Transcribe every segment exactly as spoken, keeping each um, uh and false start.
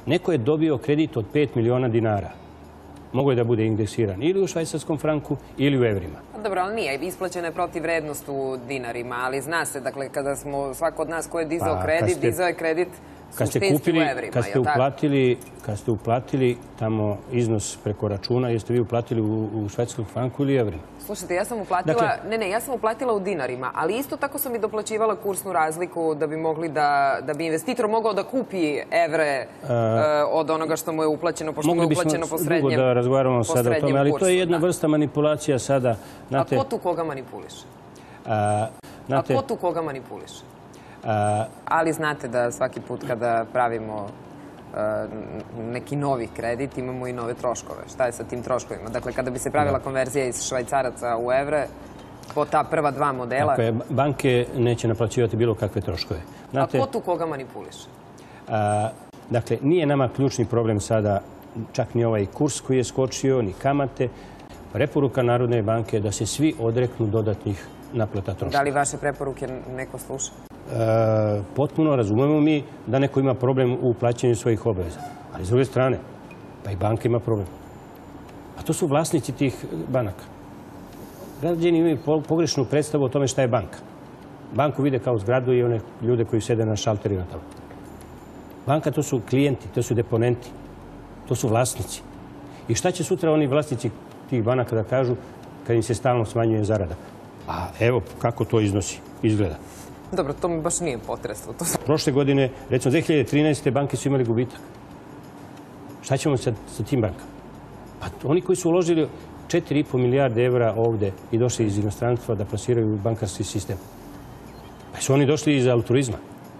Neko je dobio kredit od pet miliona dinara. Mogu je da bude indeksiran ili u švajcarskom franku ili u evrima. Dobro, ali nije. Isplaćena je protivvrednost u dinarima, ali zna se, dakle, kada smo, svako od nas ko je dizao kredit, dizao je kredit suštinski u evrima. Kad ste uplatili, kad ste uplatili tamo iznos preko računa, jeste vi uplatili u švajcarskom franku ili evrima? Slušajte, ja sam uplatila, ne, ne, ja sam uplatila u dinarima, ali isto tako sam i doplaćivala kursnu razliku da bi mogli da, da bi investitor mogao da kupi evre od onoga što mu je uplaćeno, pošto mu je uplaćeno po srednjem kursu. Mogli bismo dugo da razgovaramo sada o tome, ali to je jedna vrsta manipulacija sada. A ko tu koga manipuliše? A ko tu koga manipuliše? Ali znate da svaki put kada pravimo neki novi kredit, imamo i nove troškove. Šta je sa tim troškovima? Dakle, kada bi se pravila konverzija iz švajcaraca u evre, po ta prva dva modela... Dakle, banke neće naplaćivati bilo kakve troškove. A ko tu koga manipuliše? Dakle, nije nama ključni problem sada čak ni ovaj kurs koji je skočio, ni kamate. Preporuka Narodne banke je da se svi odreknu dodatnih naplata troškova. Da li vaše preporuke neko sluša? Potpuno razumemo mi da neko ima problem u plaćanju svojih obaveza. Ali s druge strane, pa i banka ima problem. A to su vlasnici tih banaka. Građani imaju pogrešnu predstavu o tome šta je banka. Banku vide kao zgradu i one ljude koji sede na šalterima tamo. Banka to su klijenti, to su deponenti, to su vlasnici. I šta će sutra oni vlasnici tih banaka da kažu kad im se stalno smanjuje zarada? A evo kako to iznosi, izgleda. Dobro, to mi baš nije potreslo. Prošle godine, recimo dve hiljade trinaeste. banke su imali gubitak. Šta ćemo sa tim bankama? Pa oni koji su uložili četiri i po milijarde evra ovde i došli iz inostranstva da plasiraju bankarski sistem. Pa su oni došli iz altruizma.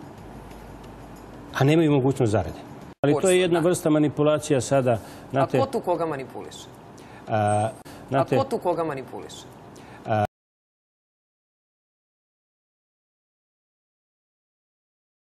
A nemaju mogućnost zarade. Ali to je jedna vrsta manipulacija sada. A ko tu koga manipuliše? A ko tu koga manipuliše?